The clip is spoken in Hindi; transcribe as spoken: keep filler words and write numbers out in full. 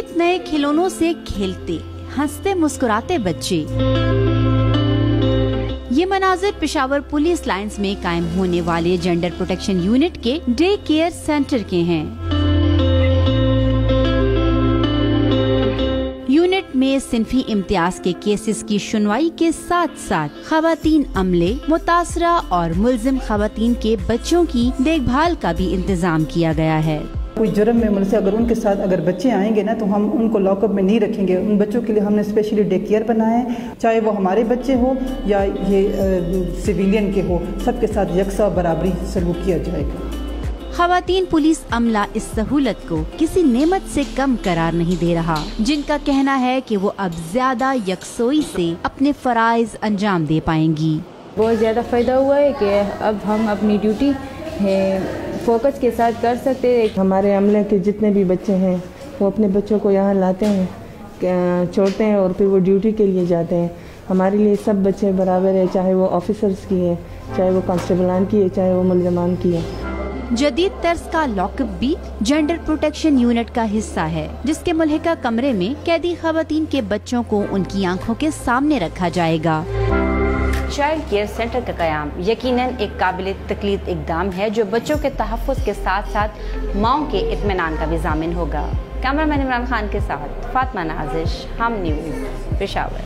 नित नए खिलौनों से खेलते हंसते मुस्कुराते बच्चे। ये मनाजिर पेशावर पुलिस लाइंस में कायम होने वाले जेंडर प्रोटेक्शन यूनिट के डे केयर सेंटर के हैं। यूनिट में सिंफी इम्तियाज के केसेस की सुनवाई के साथ साथ खवातीन अमले, मुतासरा और मुल्जिम खवातीन के बच्चों की देखभाल का भी इंतजाम किया गया है। कोई जुर्म में मुझसे अगर उनके साथ अगर बच्चे आएंगे ना तो हम उनको लॉकअप में नहीं रखेंगे। उन बच्चों के लिए हमने स्पेशली डे केयर बनाए हैं, चाहे वो हमारे बच्चे हो या ये सिविलियन के हो, सबके साथ यकसा बराबरी सलूक किया जाएगा। खवातीन पुलिस अमला इस सहूलत को किसी नेमत से कम करार नहीं दे रहा, जिनका कहना है कि वो अब ज्यादा यकसोई से अपने फराइज अंजाम दे पाएंगी। बहुत ज़्यादा फ़ायदा हुआ है कि अब हम अपनी ड्यूटी फोकस के साथ कर सकते हैं। हमारे अमले के जितने भी बच्चे हैं वो अपने बच्चों को यहाँ लाते हैं, छोड़ते हैं और फिर वो ड्यूटी के लिए जाते हैं। हमारे लिए सब बच्चे बराबर है, चाहे वो ऑफिसर्स की है, चाहे वो कांस्टेबलान की है, चाहे वो मुल्ज़मान की है। जदीद तर्ज का लॉकअप भी जेंडर प्रोटेक्शन यूनिट का हिस्सा है, जिसके मुल्हिका कमरे में कैदी खवातीन के बच्चों को उनकी आंखों के सामने रखा जाएगा। चाइल्ड केयर सेंटर का कयाम यकीनन एक काबिल तकलीद इकदाम है, जो बच्चों के तहफ़्फ़ुज़ के साथ साथ माओं के इत्मीनान का भी ज़ामिन होगा। कैमरामैन इमरान खान के साथ फातिमा नाज़िश, हम न्यूज़, पेशावर।